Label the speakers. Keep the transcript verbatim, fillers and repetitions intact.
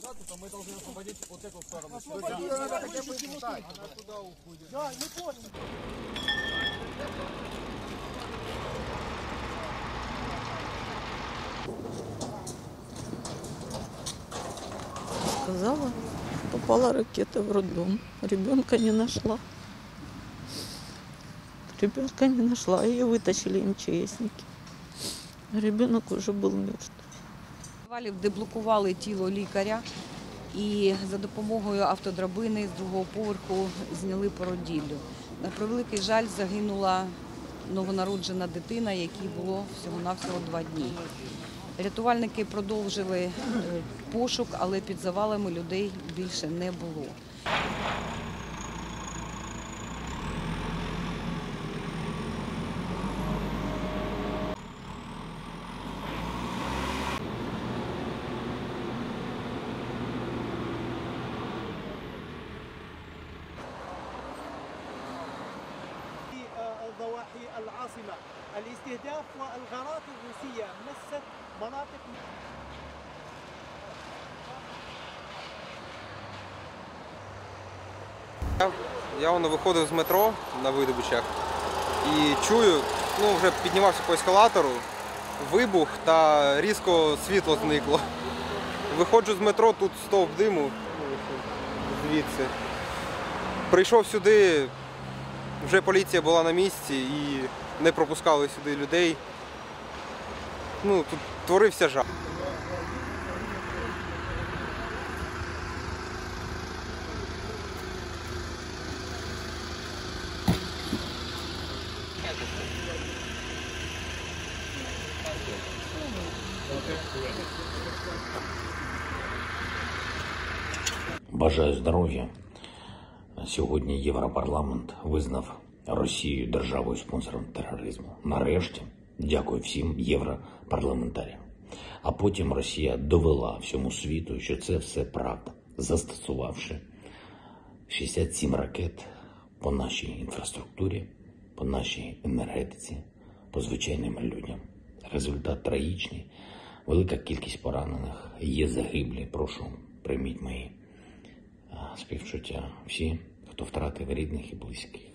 Speaker 1: то мы должны освободить вот эту сторону.
Speaker 2: Освободить, да, да, хотя бы писать. Она туда уходит. Да, мы поняли.
Speaker 3: Сказала, попала ракета в роддом. Ребенка не нашла. Ребенка не нашла. Ее вытащили МЧСники. Ребенок уже был мертв.
Speaker 4: Деблокували тіло лікаря і за допомогою автодрабини з другого поверху зняли породіллю. На превеликий жаль, загинула новонароджена дитина, якій було всього-навсього два дні. Рятувальники продовжили пошук, але під завалами людей більше не було.
Speaker 2: ضواحي العاصمة الاستهداف والغارات الروسية مست مناطق.
Speaker 5: Я воно виходив з метро на Видобичах і чую, ну вже піднімався по ескалатору, вибух та різко світло зникло. Виходжу з метро, тут стовп диму, звідси. Прийшов сюди, вже поліція була на місці і не пропускали сюди людей. Ну, тут творився жах.
Speaker 6: Бажаю здоров'я. Сьогодні Європарламент визнав Росію державою-спонсором тероризму. Нарешті, дякую всім європарламентарям. А потім Росія довела всьому світу, що це все правда, застосувавши шістдесят сім ракет по нашій інфраструктурі, по нашій енергетиці, по звичайним людям. Результат трагічний, велика кількість поранених, є загиблі. Прошу, прийміть мої співчуття всі, хто втратив рідних і близьких.